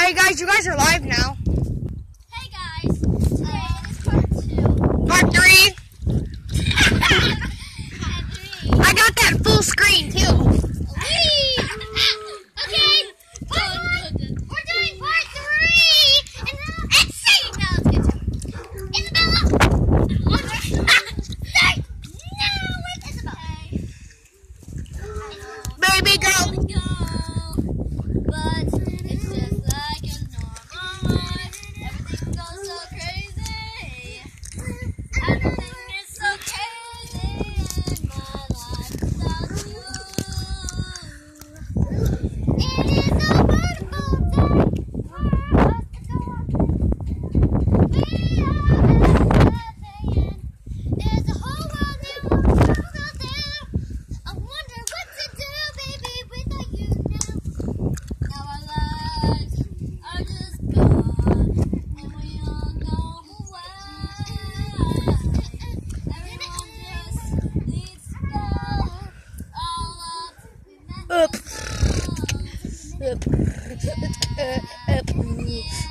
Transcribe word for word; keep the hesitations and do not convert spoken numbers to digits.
Hey guys, you guys are live now. Hey guys, today is part two. Part three. Part three. I got that full screen too. Whee! Okay, part one. We're doing part three. And now, let's see. Now let's get to it. Isabella. Start now with Isabella. Baby girl. Let's go. But it's just like a normal life. Everything goes so crazy. Everything is so crazy in my life without you. It is a wonderful day for us to go on. We are living. There's a whole world new world out there. I wonder what to do, baby, without you now. Now our lives are just gone, and we all know why. Everyone just needs to know all of the Up. messages. Up. Up.